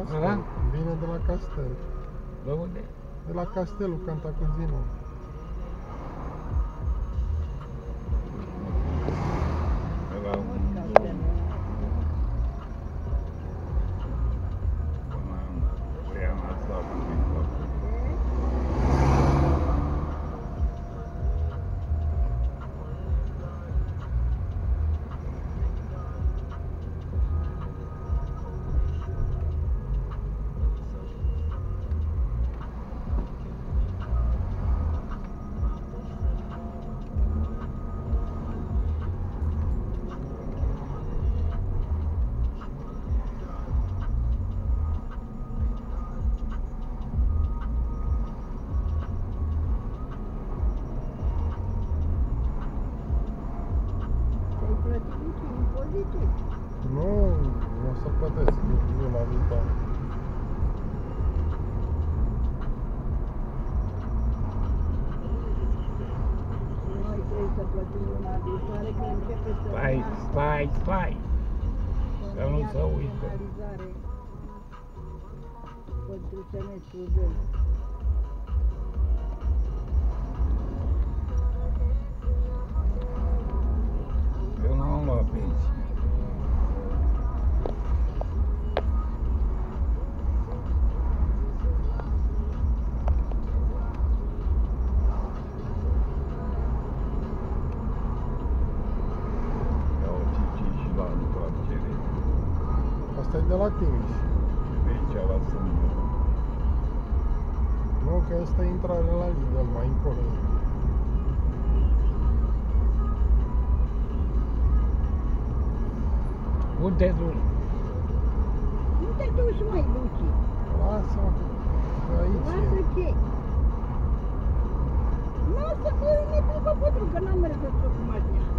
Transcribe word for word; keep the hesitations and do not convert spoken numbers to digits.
castel. Da? Vine de la castel. De unde? De la castelul Cantacuzino. De la un Castelul. Până în Liana asta cu Victor. Ai plătit niciun impozitul? Nu, nu o să plătesc luna viitoare. Noi trebuie să plătim luna viitoare, că începe să... Stai, stai, stai! Că nu se uită. Analizare pentru semestrul doi. Eu nu am luat pensie. Iau cici și la întoarcere. Asta e de la Timiș. De aici la Sâmbă. Nu, că asta e intrarea la Lidl, mai încolo. Unde te duci? Nu te duci, măi, Luci. Lasă-mă, că aici Lasă e. ce? Lasă că ne plică pentru că n-am mers să cu mașina.